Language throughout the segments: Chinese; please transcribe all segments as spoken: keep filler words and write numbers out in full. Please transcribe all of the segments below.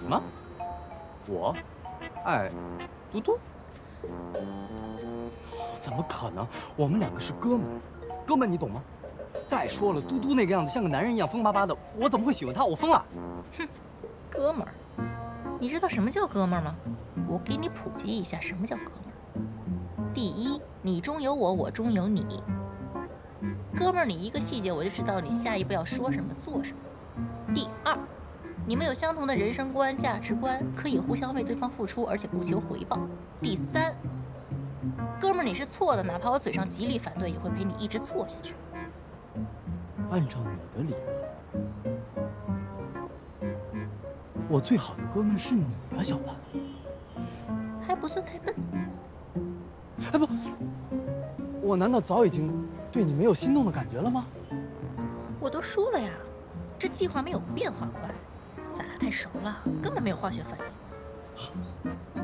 什么？我爱嘟嘟？怎么可能？我们两个是哥们，哥们你懂吗？再说了，嘟嘟那个样子像个男人一样疯巴巴的，我怎么会喜欢他？我疯了！ 哼，哥们儿，你知道什么叫哥们儿吗？我给你普及一下什么叫哥们儿。第一，你中有我，我中有你。哥们儿，你一个细节我就知道你下一步要说什么做什么。第二，你们有相同的人生观、价值观，可以互相为对方付出，而且不求回报。第三，哥们儿，你是错的，哪怕我嘴上极力反对，也会陪你一直错下去。 按照你的理论，我最好的哥们是你啊，小兰。 还不算太笨。 哎不，我难道早已经对你没有心动的感觉了吗？ 我都说了呀，这计划没有变化快，咱俩太熟了，根本没有化学反应。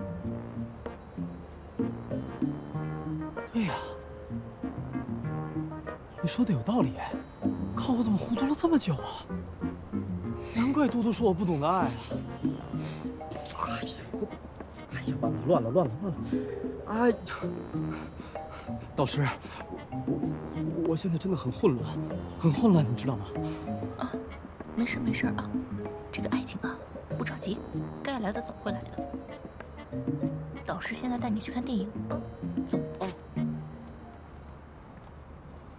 对呀，你说的有道理。靠，我怎么糊涂了这么久啊？难怪嘟嘟说我不懂得爱啊！哎呀，我怎么……哎呀，完了，乱了，乱了，乱了！哎呀，导师，我我现在真的很混乱，很混乱，你知道吗？ 啊，没事没事啊，这个爱情啊，不着急，该来的总会来的。导师现在带你去看电影，嗯，走。 哦。